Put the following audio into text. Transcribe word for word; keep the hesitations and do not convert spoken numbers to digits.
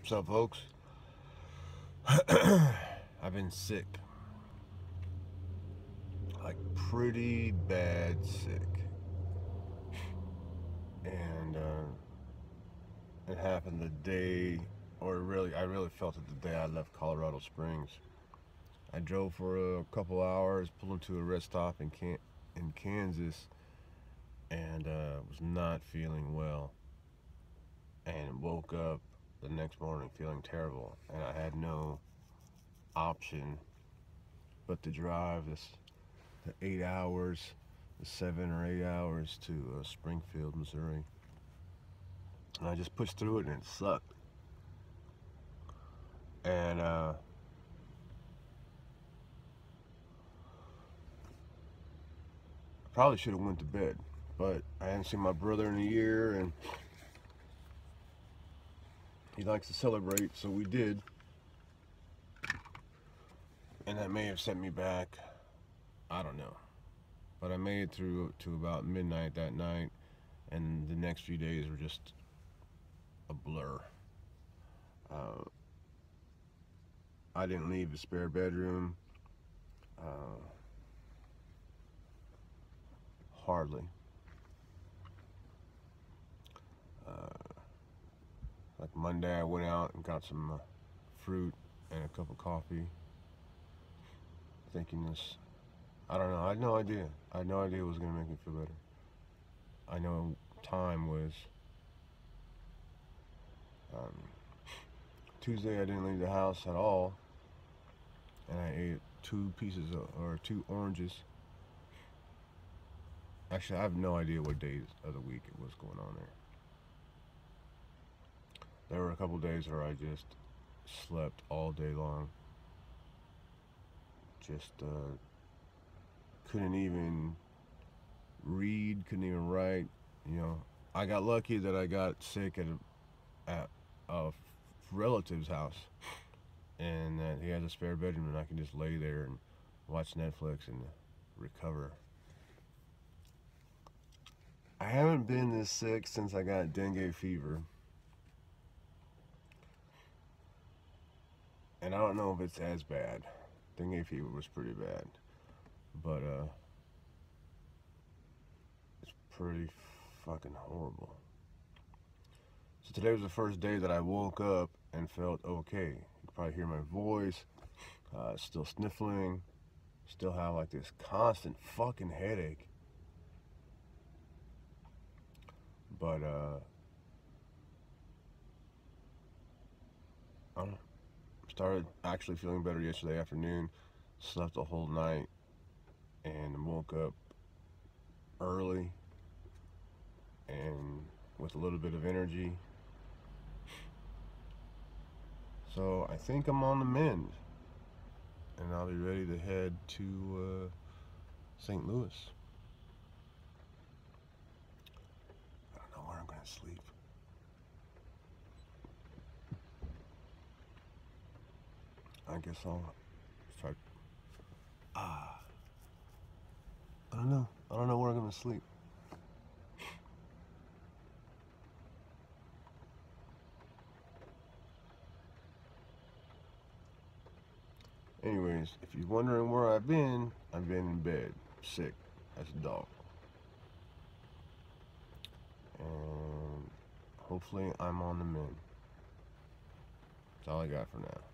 What's up, folks? I've been sick. Like, pretty bad sick. And uh, it happened the day, or really, I really felt it the day I left Colorado Springs. I drove for a couple hours, pulled into a rest stop in, Can- in Kansas, and uh, was not feeling well. And woke up the next morning feeling terrible. And I had no option but to drive this the eight hours, the seven or eight hours to uh, Springfield, Missouri. And I just pushed through it, and it sucked. And uh, I probably should have went to bed, but I hadn't seen my brother in a year, and he likes to celebrate, so we did. And that may have sent me back. I don't know. But I made it through to about midnight that night, and the next few days were just a blur. Uh, I didn't leave the spare bedroom. Uh, hardly. Uh, like Monday, I went out and got some uh, fruit and a cup of coffee, thinking this. I don't know. I had no idea. I had no idea it was gonna make me feel better. I know time was. Um, Tuesday, I didn't leave the house at all, and I ate two pieces of, or two oranges. Actually, I have no idea what days of the week it was going on there. There were a couple days where I just slept all day long. Just uh, couldn't even read, couldn't even write. You know, I got lucky that I got sick at a, at a relative's house, and that he has a spare bedroom, and I can just lay there and watch Netflix and recover. I haven't been this sick since I got dengue fever. And I don't know if it's as bad. Dengue fever was pretty bad. But, uh, it's pretty fucking horrible. So today was the first day that I woke up and felt okay. You can probably hear my voice. Uh, still sniffling. Still have like this constant fucking headache. But, uh, I don't know. Started actually feeling better yesterday afternoon. Slept the whole night and woke up early and with a little bit of energy. So I think I'm on the mend, and I'll be ready to head to uh, Saint Louis. I don't know where I'm gonna sleep. I guess I'll try. Ah, I don't know. I don't know where I'm gonna sleep. Anyways, if you're wondering where I've been, I've been in bed, sick as a dog. And hopefully I'm on the mend. That's all I got for now.